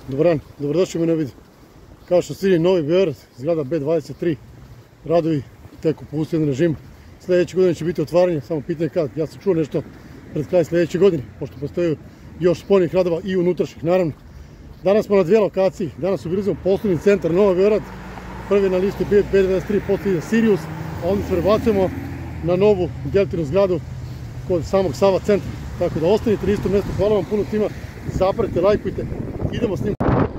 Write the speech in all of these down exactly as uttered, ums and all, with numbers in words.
Dobar dan, dobrodošli u moj vid. Kao što ste vidjeli, Novi Beograd, zgrada B dvadeset tri, radovi teku po uslovnom režimu. Sljedeće godine će biti otvaranje, samo pitanje kad. Ja sam čuo nešto pred kraj sljedeće godine, pošto postoje još spoljnih radova i unutrašnjih, naravno. Danas smo na dvije lokaciji, danas ubilazimo poslovni centar Novi Beograd, prvi na listi B dvadeset tri, poslije ide Sirius, a onda se prebacujemo na novu Deltinu zgradu kod samog Sava centra. Tako da ostanite na istom mjestu, hvala vam puno svima, zapratite, lajkujte, idemo s njim.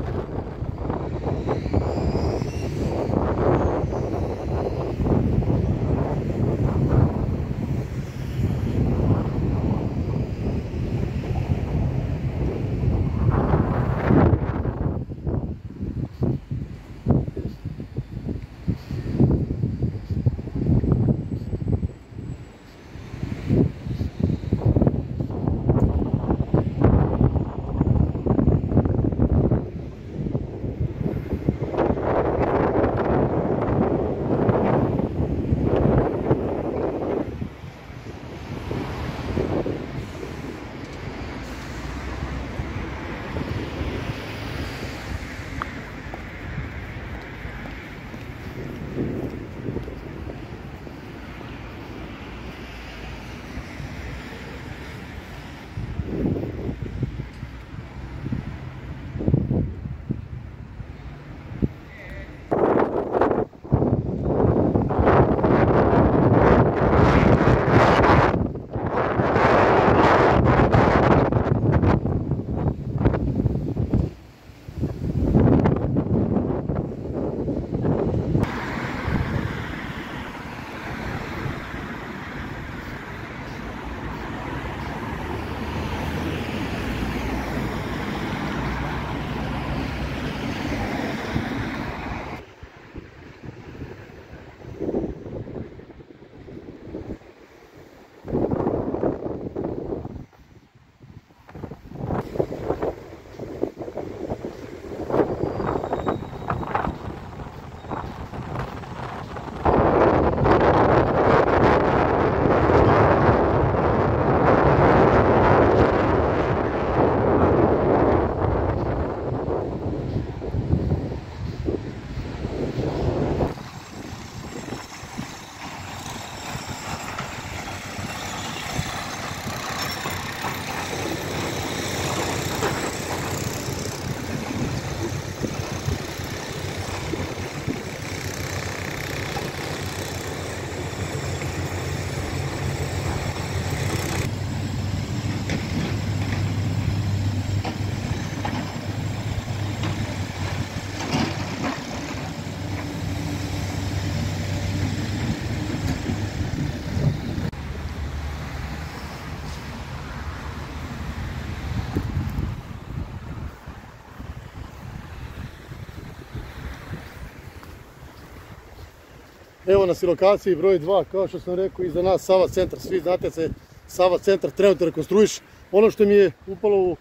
Evo nas i lokaciji broj dva, kao što sam rekao, iza nas Sava centar. Svi znate se, Sava centar trenutno rekonstruiš. Ono što mi je upalo u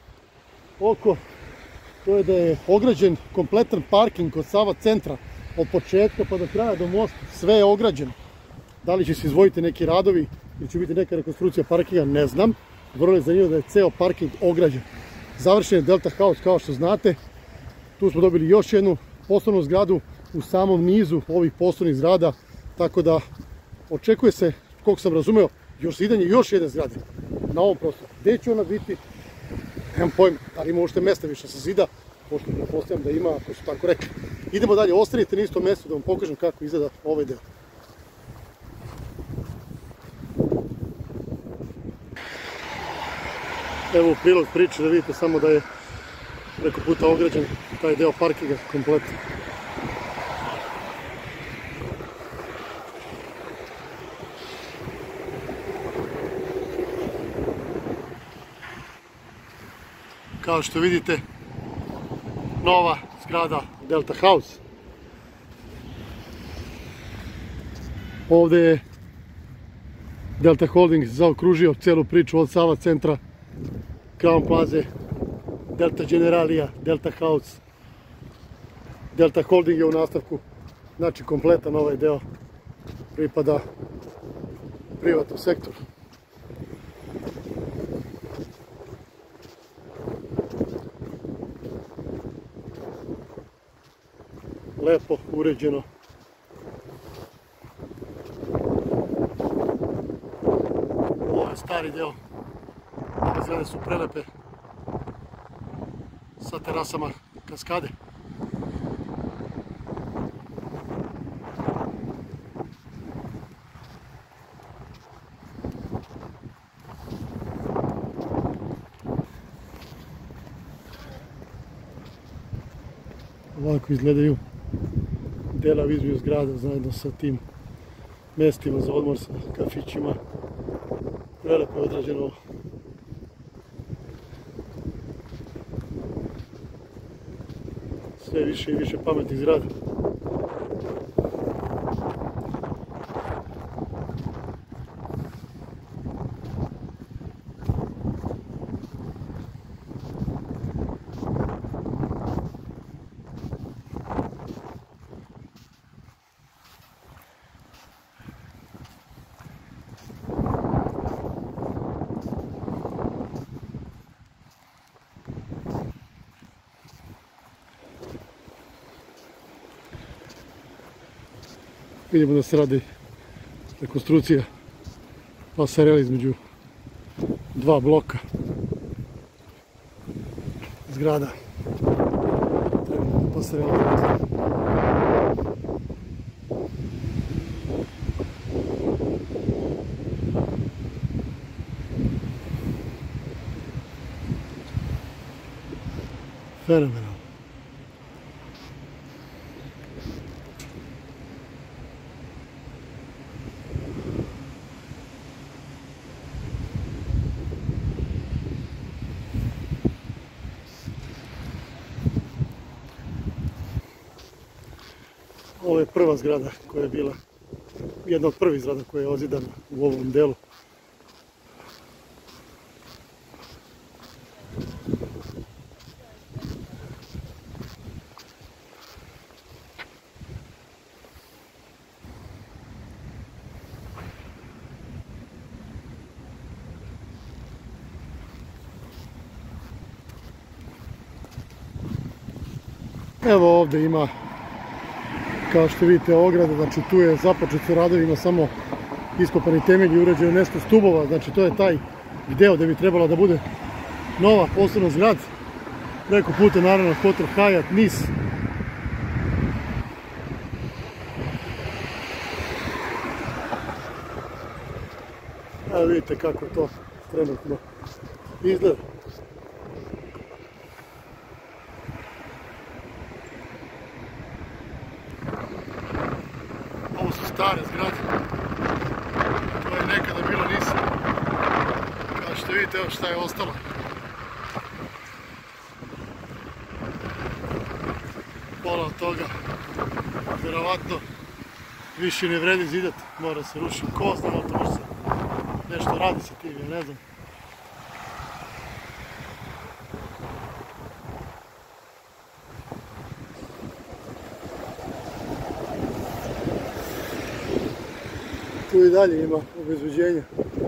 oko, to je da je ograđen kompletan parking kod Sava centra. Od početka pa do kraja do mosta, sve je ograđeno. Da li će se izvojiti neki radovi ili će biti neka rekonstrukcija parkinga, ne znam. Vrlo je zanimljivo da je ceo parking ograđen. Završen je Delta House, kao što znate. Tu smo dobili još jednu poslovnu zgradu u samom nizu ovih poslovnih zgrada. Tako da očekuje se, koliko sam razumeo, još zidanje još jedne zgrade na ovom prostoru. Gdje će ona biti? Nemam pojma, da li ima uopšte mjesta više sa zida, pošto pretpostavljam da ima, ako su tako rekli. Idemo dalje, ostanite na istom mjestu da vam pokažem kako izgleda ovaj deo. Evo u prilog priče da vidite samo da je preko puta ograđen taj deo parkinga kompletno. Kao što vidite, nova zgrada Delta House. Ovdje je Delta Holding zaokružio celu priču od Sava centra, Crown Plaze, Delta Generalija, Delta House, Delta Holding je u nastavku. Znači kompletan ovaj deo pripada privatnom sektoru. lepo, uređeno. Ovo je stari deo. Ove zgrade su prelepe sa terasama kaskade. Ovako izgledaju dela viziju zgrada zajedno sa tim mestima za odmor, sa kafićima. Prelepo je odrađeno ovo. Sve više i više pametnih zgrada. Vidimo da se radi rekonstrukcija pasarela između dva bloka zgrada. Trenutno pasarela. Fenomenalno. Ovo je prva zgrada koja je bila, jedna od prvih zgrada koja je ozidana u ovom delu. Evo ovdje ima, kao što vidite, ograda, znači tu je započet sa radovima, samo iskopani temelj i uređeno nešto stubova, znači to je taj deo gdje bi trebala da bude nova poslovna zgrada. Preko puta naravno hotel Hyatt Nice. Evo vidite kako to trenutno izgleda. Ovo su stare zgrade, to je nekada bilo Nice. Kao što vidite, evo šta je ostalo. Pola od toga, vjerovatno, više ne vredi zidati, mora se rušiti. Ko zna, to može se nešto radi sa tim, ja ne znam. Tu i dalje ima obezbeđenja.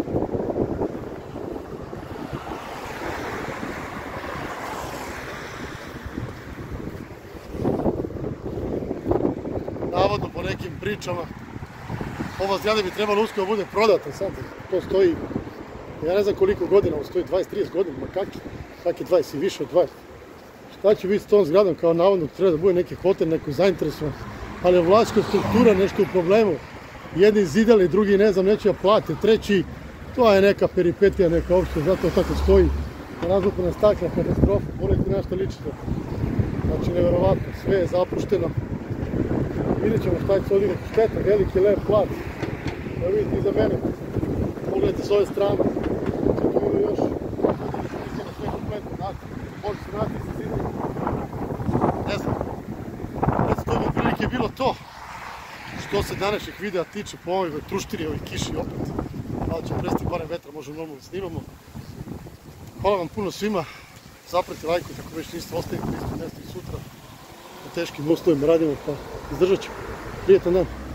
Navodno po nekim pričama ova zgrada bi trebala uskoro bude prodata sad. To stoji, ja ne znam koliko godina, ovo stoji dvadeset trideset godina, ma kak je, kak je dvadeset i više od dvadeset. Šta će biti s tom zgradom, kao navodno treba da bude neki hotel, neko zainteresovan, ali je vlasnička struktura nešto u problemu. Jedni zidali, drugi ne znam, neće da plate, treći, to je neka peripetija, neka opšta, zato tako stoji. Razlupana stakla, katastrofa, pogledajte na što liči to. Znači, nevjerovatno, sve je zapušteno. Vidjet ćemo šta će se odigrati, šteta, veliki lep plac. Evo vidite iza mene, pogledajte s ove strane. Znači, tu ima još, vidite na sve kompletno, znate, može se naći se zidati. Ne znam, eto to bi otprilike bilo to. Što se današnjih videa tiče po ovoj truštini, ovoj kiši opet. Malo će prestati barem vetra, možemo normalno da snimamo. Hvala vam puno svima, zaprati lajkujte ako već niste, ostavite isto mjesto i sutra. U teškim uslovima radimo, pa izdržat ćemo. Prijetan dan.